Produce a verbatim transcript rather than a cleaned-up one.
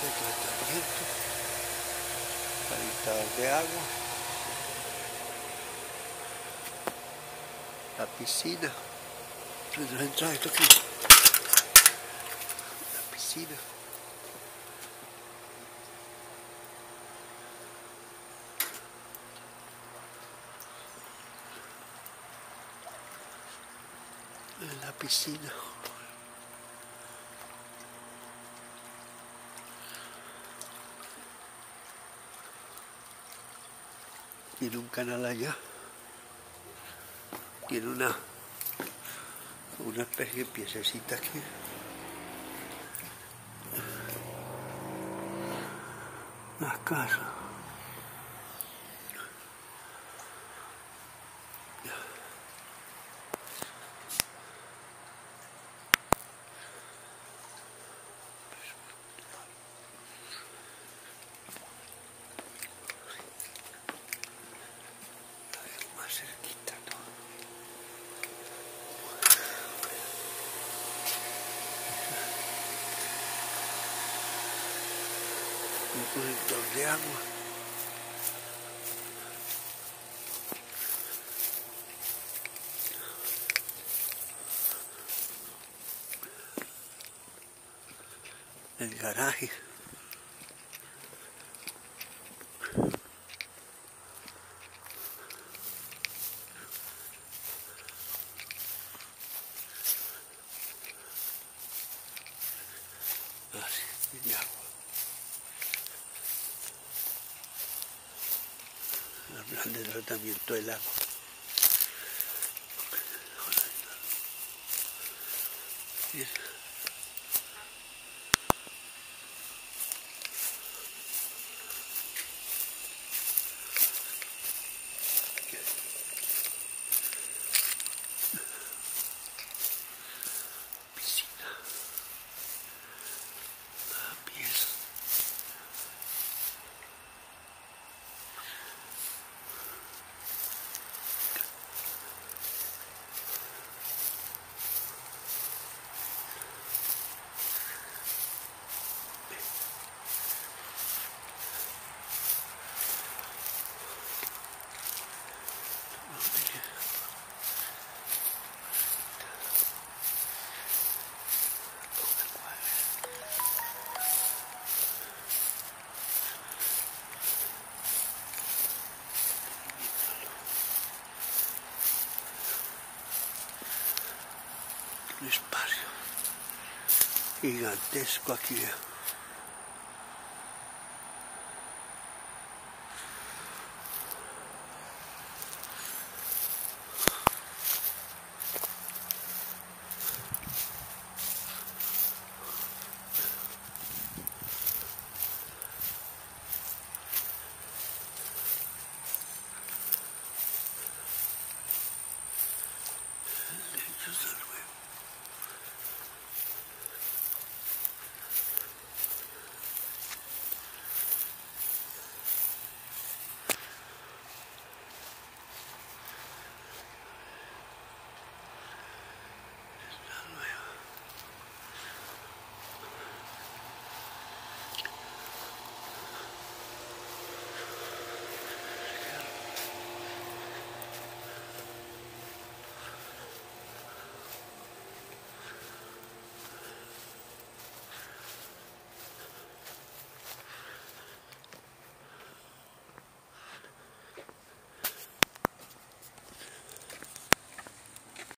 de tratamiento, calentador de agua, la piscina. Entonces entra esto aquí, la piscina. En la piscina. Tiene un canal allá. Tiene una una especie de piececita aquí. La casa. Más cerquita todo. Un colector de agua. El garaje. Así, de agua. El plan de tratamiento del agua. Bien. Piscina. La pieza. Un espacio gigantesco aquí.